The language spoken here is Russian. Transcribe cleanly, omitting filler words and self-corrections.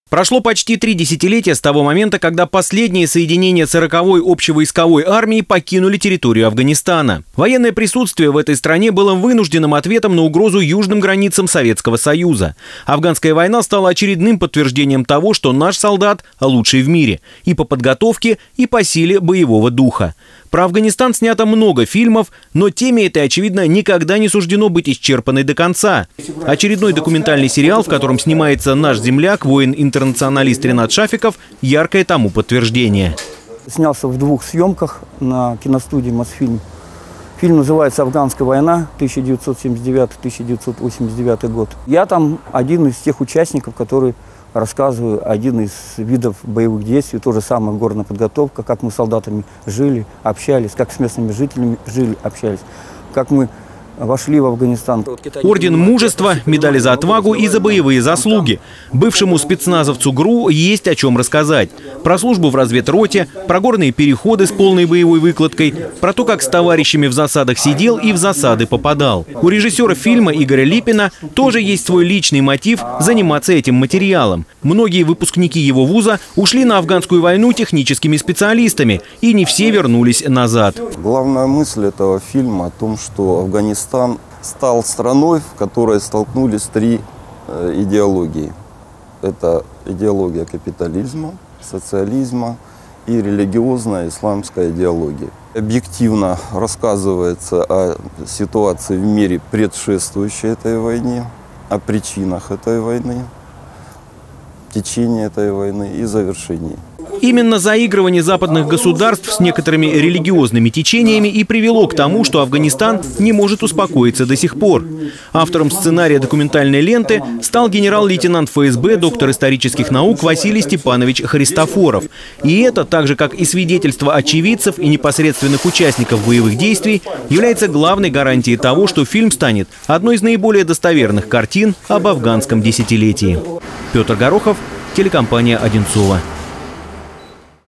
Прошло почти 3 десятилетия с того момента, когда последние соединения 40-й общевойсковой армии покинули территорию Афганистана. Военное присутствие в этой стране было вынужденным ответом на угрозу южным границам Советского Союза. Афганская война стала очередным подтверждением того, что наш солдат лучший в мире и по подготовке, и по силе боевого духа. Про Афганистан снято много фильмов, но теме этой, очевидно, никогда не суждено быть исчерпанной до конца. Очередной документальный сериал, в котором снимается наш земляк, воин-интернационалист Ренат Шафиков, яркое тому подтверждение. Снялся в 2 съемках на киностудии «Мосфильм». Фильм называется «Афганская война», 1979-1989 год. Я там один из тех участников, который рассказываю один из видов боевых действий, то же самое горная подготовка, как мы с солдатами жили, общались, как с местными жителями жили, общались, как мы вошли в Афганистан. Орден мужества, медали за отвагу и за боевые заслуги. Бывшему спецназовцу ГРУ есть о чем рассказать. Про службу в разведроте, про горные переходы с полной боевой выкладкой, про то, как с товарищами в засадах сидел и в засады попадал. У режиссера фильма Игоря Липина тоже есть свой личный мотив заниматься этим материалом. Многие выпускники его вуза ушли на афганскую войну техническими специалистами, и не все вернулись назад. Главная мысль этого фильма о том, что Афганистан стал страной, в которой столкнулись 3 идеологии. Это идеология капитализма, социализма и религиозная исламская идеология. Объективно рассказывается о ситуации в мире, предшествующей этой войне, о причинах этой войны, течении этой войны и завершении. Именно заигрывание западных государств с некоторыми религиозными течениями и привело к тому, что Афганистан не может успокоиться до сих пор. Автором сценария документальной ленты стал генерал-лейтенант ФСБ, доктор исторических наук Василий Степанович Христофоров. И это, так же как и свидетельство очевидцев и непосредственных участников боевых действий, является главной гарантией того, что фильм станет одной из наиболее достоверных картин об афганском десятилетии. Петр Горохов, телекомпания «Одинцово».